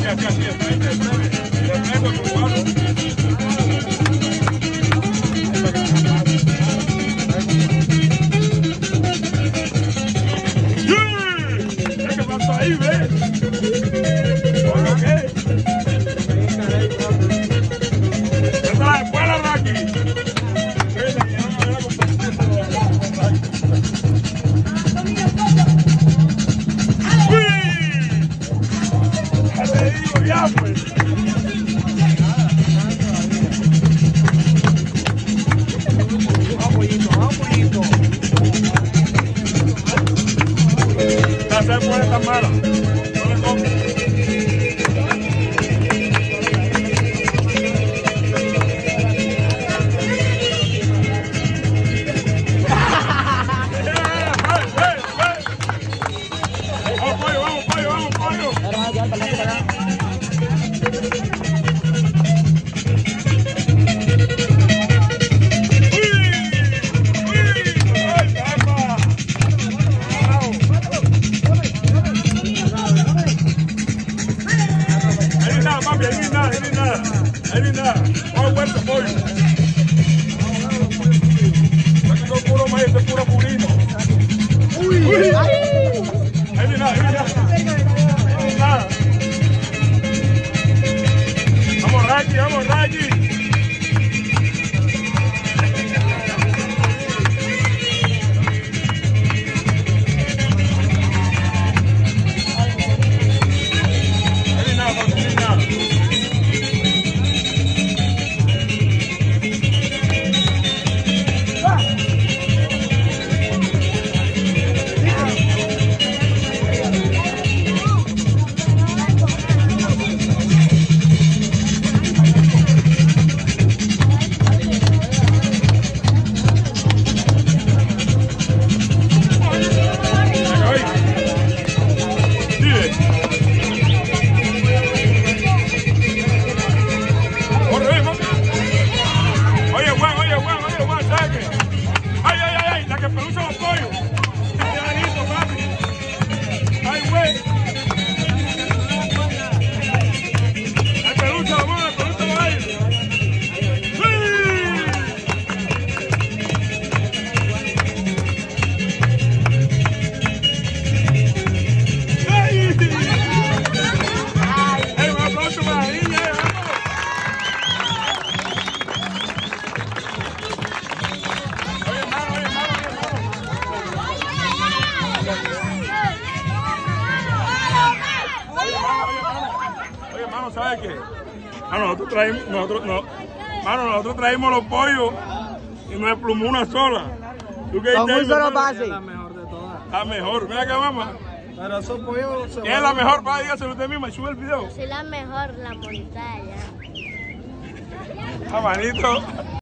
No se puede estar mala. No le compres. Vamos, pollo. Ahí ni nada. Vamos a vuelta, pollo. Aquí son puro maíz, es puro purino. Ahí ni nada. Vamos, Raki. Oye, hermano, ¿sabes qué? Nosotros traímos los pollos y nos desplumó una sola. ¿Tú qué dices? Un solo pase. Es la mejor de todas. La mejor. Mira acá, mamá. Pero esos pollos se ¿Quién es la mejor? Va, dígaselo usted misma y sube el video. Soy la mejor, la montaña. Ah, manito.